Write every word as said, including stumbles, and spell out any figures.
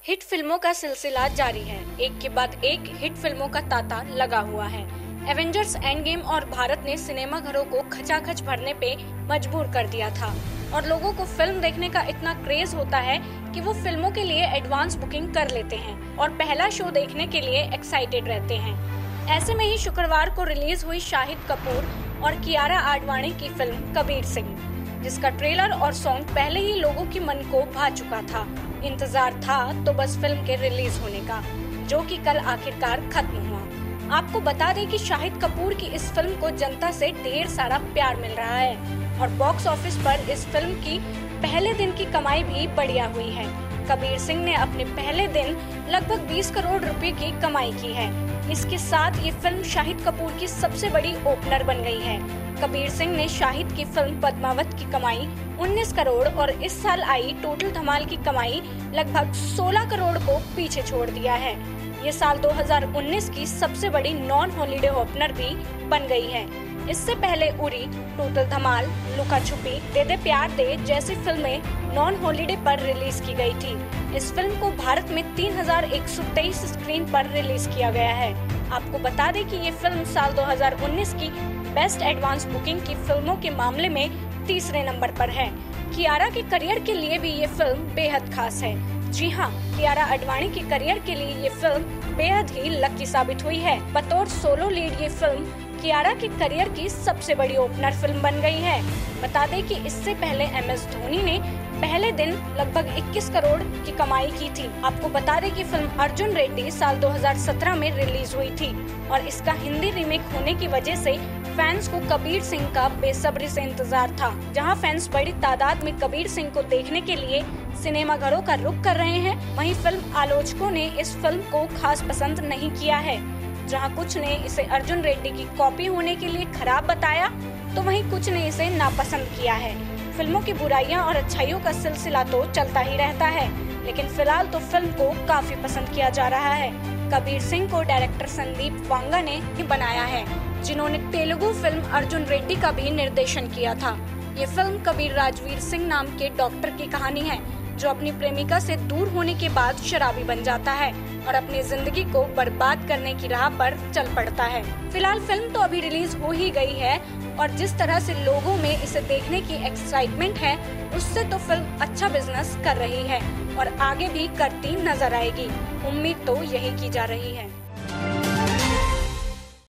Hit फिल्मों का सिलसिला जारी है। एक के बाद एक हिट फिल्मों का तांता लगा हुआ है। एवेंजर्स एंड गेम और भारत ने सिनेमा घरों को खचाखच भरने पे मजबूर कर दिया था और लोगों को फिल्म देखने का इतना क्रेज होता है कि वो फिल्मों के लिए एडवांस बुकिंग कर लेते हैं और पहला शो देखने के लिए एक्साइटेड रहते हैं। ऐसे में ही शुक्रवार को रिलीज हुई शाहिद कपूर और कियारा आडवाणी की फिल्म कबीर सिंह, जिसका ट्रेलर और सॉन्ग पहले ही लोगों के मन को भा चुका था। इंतजार था तो बस फिल्म के रिलीज होने का, जो कि कल आखिरकार खत्म हुआ। आपको बता दें कि शाहिद कपूर की इस फिल्म को जनता से ढेर सारा प्यार मिल रहा है और बॉक्स ऑफिस पर इस फिल्म की पहले दिन की कमाई भी बढ़िया हुई है। कबीर सिंह ने अपने पहले दिन लगभग बीस करोड़ रुपए की कमाई की है। इसके साथ ये फिल्म शाहिद कपूर की सबसे बड़ी ओपनर बन गई है। कबीर सिंह ने शाहिद की फिल्म पद्मावत की कमाई उन्नीस करोड़ और इस साल आई टोटल धमाल की कमाई लगभग सोलह करोड़ को पीछे छोड़ दिया है। ये साल दो हज़ार उन्नीस की सबसे बड़ी नॉन हॉलीडे ओपनर भी बन गई है। इससे पहले उरी, टोटल धमाल, लुका छुपी, दे दे प्यार दे जैसी फिल्में नॉन हॉलीडे पर रिलीज की गई थी। इस फिल्म को भारत में तीन हज़ार एक सौ तेईस स्क्रीन पर रिलीज किया गया है। आपको बता दें कि ये फिल्म साल दो हज़ार उन्नीस की बेस्ट एडवांस बुकिंग की फिल्मों के मामले में तीसरे नंबर पर है। कियारा के करियर के लिए भी ये फिल्म बेहद खास है। जी हाँ, कियारा आडवाणी के करियर के लिए ये फिल्म बेहद ही लकी साबित हुई है। बतौर सोलो लीड ये फिल्म कियारा के करियर की सबसे बड़ी ओपनर फिल्म बन गई है। बता दें कि इससे पहले एम एस धोनी ने पहले दिन लगभग इक्कीस करोड़ की कमाई की थी। आपको बता दें कि फिल्म अर्जुन रेड्डी साल दो हज़ार सत्रह में रिलीज हुई थी और इसका हिंदी रीमेक होने की वजह से फैंस को कबीर सिंह का बेसब्री से इंतजार था। जहां फैंस बड़ी तादाद में कबीर सिंह को देखने के लिए सिनेमा घरों का रुख कर रहे हैं, वहीं फिल्म आलोचकों ने इस फिल्म को खास पसंद नहीं किया है। जहां कुछ ने इसे अर्जुन रेड्डी की कॉपी होने के लिए खराब बताया, तो वहीं कुछ ने इसे नापसंद किया है। फिल्मों की बुराइयां और अच्छाइयों का सिलसिला तो चलता ही रहता है, लेकिन फिलहाल तो फिल्म को काफी पसंद किया जा रहा है। कबीर सिंह को डायरेक्टर संदीप वांगा ने ही बनाया है, जिन्होंने तेलुगु फिल्म अर्जुन रेड्डी का भी निर्देशन किया था। ये फिल्म कबीर राजवीर सिंह नाम के डॉक्टर की कहानी है, जो अपनी प्रेमिका से दूर होने के बाद शराबी बन जाता है और अपनी जिंदगी को बर्बाद करने की राह पर चल पड़ता है। फिलहाल फिल्म तो अभी रिलीज हो ही गई है और जिस तरह से लोगों में इसे देखने की एक्साइटमेंट है, उससे तो फिल्म अच्छा बिजनेस कर रही है और आगे भी करती नजर आएगी। उम्मीद तो यही की जा रही है।